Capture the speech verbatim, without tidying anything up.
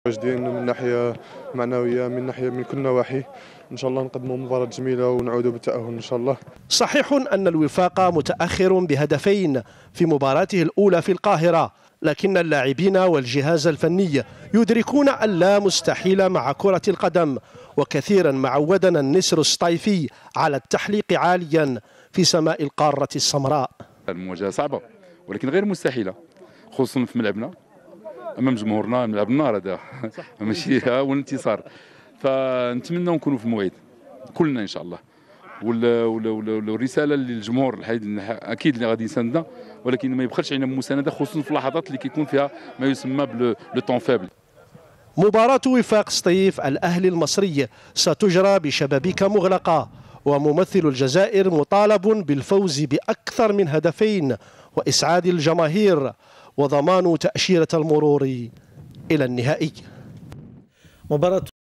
واجدين من ناحيه معنويه، من ناحيه من كل نواحي. ان شاء الله نقدموا مباراه جميله ونعودوا بالتاهل ان شاء الله. صحيح ان الوفاق متاخر بهدفين في مباراته الاولى في القاهره، لكن اللاعبين والجهاز الفني يدركون اللا مستحيل مع كرة القدم، وكثيرا ما عودنا النسر السطيفي على التحليق عاليا في سماء القارة السمراء. المواجهة صعبة ولكن غير مستحيلة، خصوصا في ملعبنا امام جمهورنا. ملعب النار هذا ماشي والانتصار، فنتمنى نكونوا في الموعد كلنا ان شاء الله. والرساله للجمهور اكيد اللي غادي يساندنا، ولكن ما يبخلش علينا بالمسانده، خصوصا في اللحظات اللي كيكون فيها ما يسمى بلو طون فابل. مباراة وفاق سطيف الأهلي المصري ستجرى بشبابيك مغلقة، وممثل الجزائر مطالب بالفوز بأكثر من هدفين وإسعاد الجماهير وضمان تأشيرة المرور إلى النهائي. مباراة